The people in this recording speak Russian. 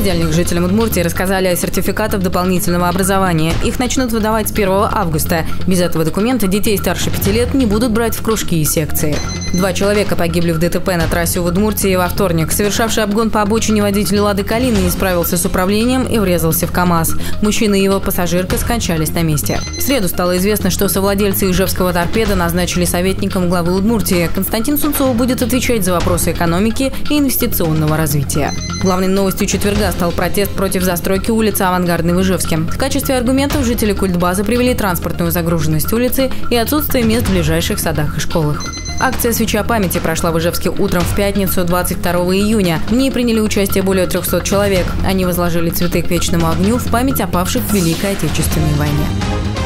понедельник жителям Удмуртии рассказали о сертификатах дополнительного образования. Их начнут выдавать с 1 августа. Без этого документа детей старше 5 лет не будут брать в кружки и секции. 2 человека погибли в ДТП на трассе в Удмуртии во вторник. Совершавший обгон по обочине водитель «Лады Калина» не справился с управлением и врезался в КАМАЗ. Мужчина и его пассажирка скончались на месте. В среду стало известно, что совладельцы ижевского торпеда назначили советником главы Удмуртии. Константин Сунцов будет отвечать за вопросы экономики и инвестиционного развития. Главной новостью четверга стал протест против застройки улицы Авангардной в Ижевске. В качестве аргументов жители Культбазы привели транспортную загруженность улицы и отсутствие мест в ближайших садах и школах. Акция «Свеча памяти» прошла в Ижевске утром в пятницу, 22 июня. В ней приняли участие более 300 человек. Они возложили цветы к вечному огню в память о павших в Великой Отечественной войне.